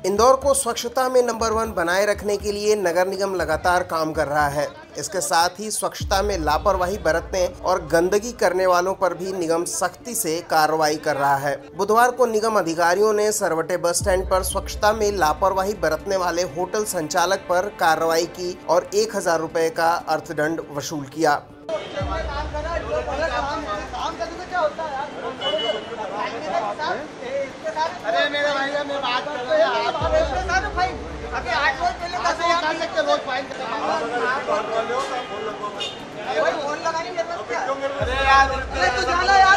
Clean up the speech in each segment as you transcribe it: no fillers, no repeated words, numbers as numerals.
इंदौर को स्वच्छता में नंबर 1 बनाए रखने के लिए नगर निगम लगातार काम कर रहा है। इसके साथ ही स्वच्छता में लापरवाही बरतने और गंदगी करने वालों पर भी निगम सख्ती से कार्रवाई कर रहा है। बुधवार को निगम अधिकारियों ने सरवटे बस स्टैंड पर स्वच्छता में लापरवाही बरतने वाले होटल संचालक पर कार्रवाई की और 1000 रुपए का अर्थदंड वसूल किया। अरे मेरे भाई मैं बात कर रहा हूं अभी 8 रोज पहले कैसे कर सकते रोज फाइन भाई फोन लगाने की जरूरत क्या? अरे यार अरे तू जाना यार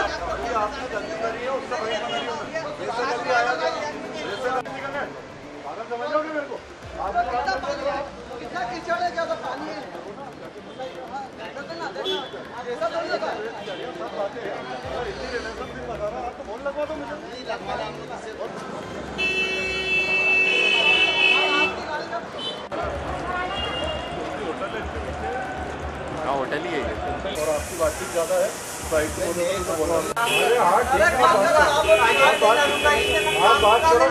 समझ लो मेरे को कितना कीचड़ है, क्या तो पानी है ऐसा थोड़ी होता है। फोन लगवा दो मुझे होटल ही है और आपकी बातचीत ज़्यादा है साइड में अरे हाँ ठीक है आप बात करो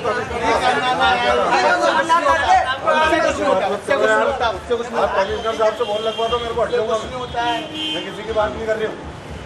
आप कमिश्नर साहब से फोन लगवा दो मेरे को, हट जाऊंगा मैं किसी की बात नहीं कर रही हूँ।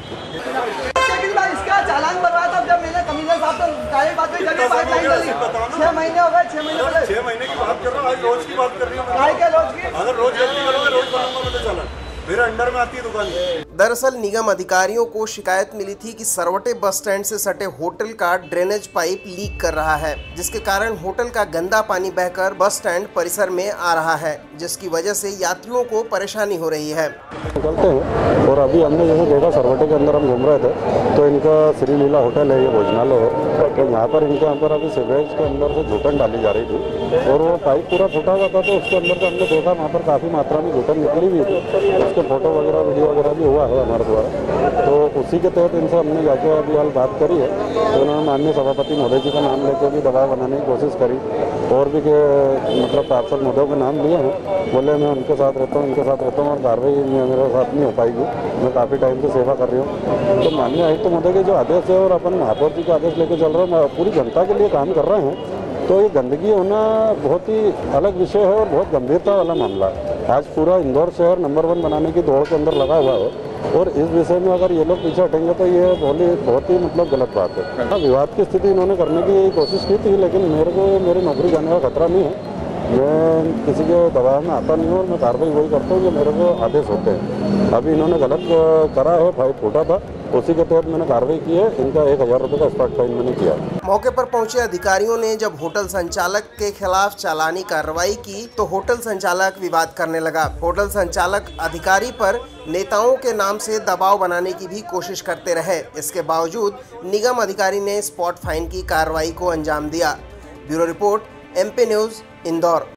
इसका चालान बनवाया था जब मैंने कमिश्नर साहब तो डायरेक्ट बात हुई, 6 महीने हो गए 6 महीने की बात कर रहा हूँ, आज रोज की बात कर रही हूँ। अगर रोज जल्दी करोगे रोज बनाऊंगा मैं तो चालान, मेरे अंडर में आती है दुकान। दरअसल निगम अधिकारियों को शिकायत मिली थी कि सरवटे बस स्टैंड से सटे होटल का ड्रेनेज पाइप लीक कर रहा है, जिसके कारण होटल का गंदा पानी बहकर बस स्टैंड परिसर में आ रहा है, जिसकी वजह से यात्रियों को परेशानी हो रही है। निकलते हैं और अभी हमने जैसे देखा सरवटे के अंदर हम घूम रहे थे तो इनका श्रीलीला होटल है, ये भोजनालय है, तो यहाँ पर अभी सीवरेज के अंदर से घुटन डाली जा रही थी और वो पाइप पूरा फूटा हुआ था, तो उसके अंदर से हमने देखा वहाँ पर काफ़ी मात्रा में घुटन निकली हुई थी। उसके फोटो वगैरह वीडियो वगैरह भी हुआ है हमारे द्वारा, तो उसी के तहत इनसे हमने जाके अभी हाल बात करी है। तो उन्होंने माननीय सभापति महोदय जी का नाम लेकर भी दबाव बनाने की कोशिश करी और भी मतलब पार्षद महोदयों के नाम लिए हैं, बोले मैं उनके साथ रहता हूँ और कार्रवाई मेरे साथ नहीं हो पाएगी, मैं काफ़ी टाइम से सेवा कर रही हूँ। तो माननीय आयुक्त महोदय के जो आदेश है और अपन महापौर जी के आदेश लेकर चल रहे हैं, पूरी जनता के लिए काम कर रहे हैं, तो ये गंदगी होना बहुत ही अलग विषय है और बहुत गंभीरता वाला मामला है। आज पूरा इंदौर शहर नंबर 1 बनाने की दौड़ के अंदर लगा हुआ है और इस विषय में अगर ये लोग पीछे हटेंगे तो ये बहुत ही मतलब गलत बात है। विवाद की स्थिति इन्होंने करने की कोशिश की थी, लेकिन मेरे को मेरी नौकरी जाने का खतरा नहीं है, मैं किसी के दबाव में आता नहीं हूँ और मैं कार्रवाई वही करता हूँ जो मेरे को आदेश होते हैं। अभी इन्होंने गलत करा है, पाइप फूटा था, उसी के तहत मैंने कार्रवाई की है। इनका 1000 रुपये का स्पॉट फाइन मैंने किया। मौके पर पहुंचे अधिकारियों ने जब होटल संचालक के खिलाफ चालानी कार्रवाई की तो होटल संचालक विवाद करने लगा। होटल संचालक अधिकारी पर नेताओं के नाम से दबाव बनाने की भी कोशिश करते रहे। इसके बावजूद निगम अधिकारी ने स्पॉट फाइन की कार्रवाई को अंजाम दिया। Bureau report, MP news, Indore.